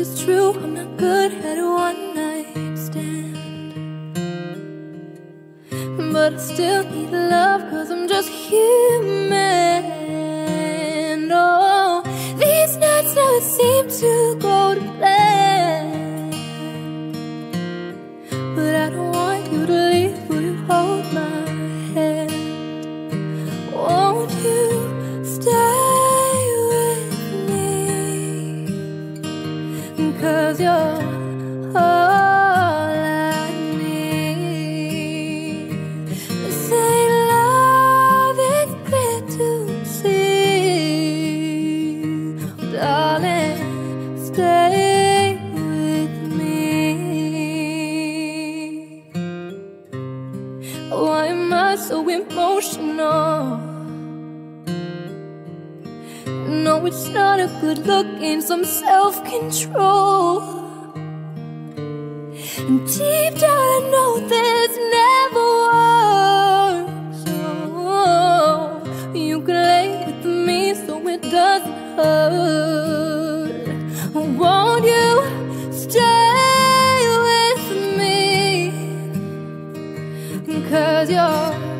it's true, I'm not good at a one-night stand. But I still need love, 'cause I'm just human. Oh, these nights never seem to go to plan. But I don't want you to leave, will you hold my hand? Won't you stay with me? 'Cause you're all I need. They say love is clear to see. Darling, stay with me. Why am I so emotional? No, it's not a good look, and some self-control. And deep down I know this never works. Oh, you can lay with me so it doesn't hurt. Won't you stay with me? 'Cause you're